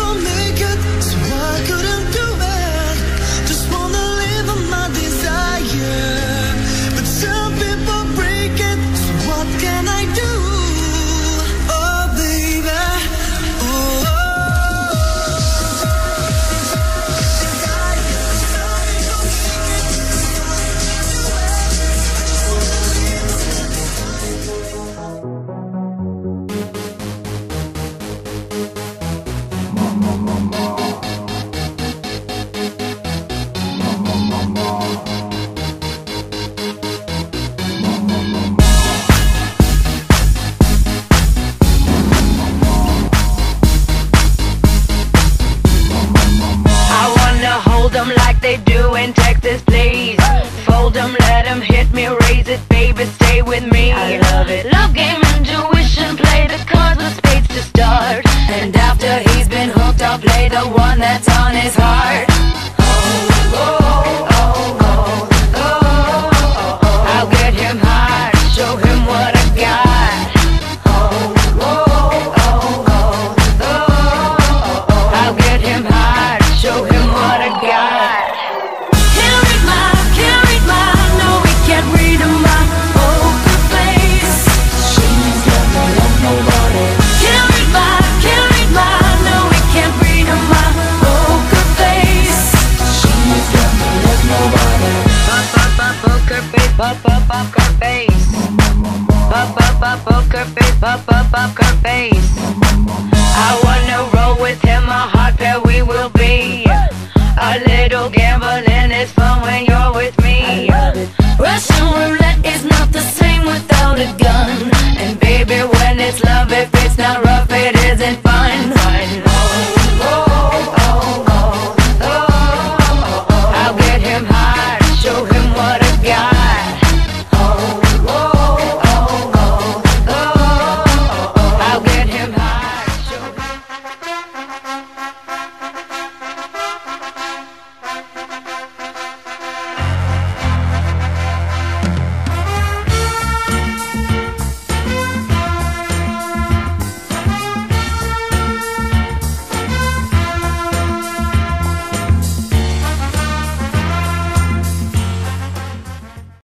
people make it, so I couldn't do it. Just wanna live on my desire, but some people break it, so what can I do? Oh baby, oh, like they do in Texas, please. Fold them, let them hit me, raise it, baby, stay with me. I love it. Love game, intuition, play the cards with spades to start. And after he's been hooked, I'll play the one that's on his heart. Oh, oh, oh, oh, oh, oh, oh. I'll get him hard, show him what I got. Oh, oh, oh, oh, oh, oh, oh. I'll get him hard, show him what I got. Poker face, poker face, poker face. I wanna roll with him, a hot pair we will be. A little gambling is fun when you're with me. Russian roulette is not the same without a gun. And baby, when it's love, if it's not rough, it isn't fun.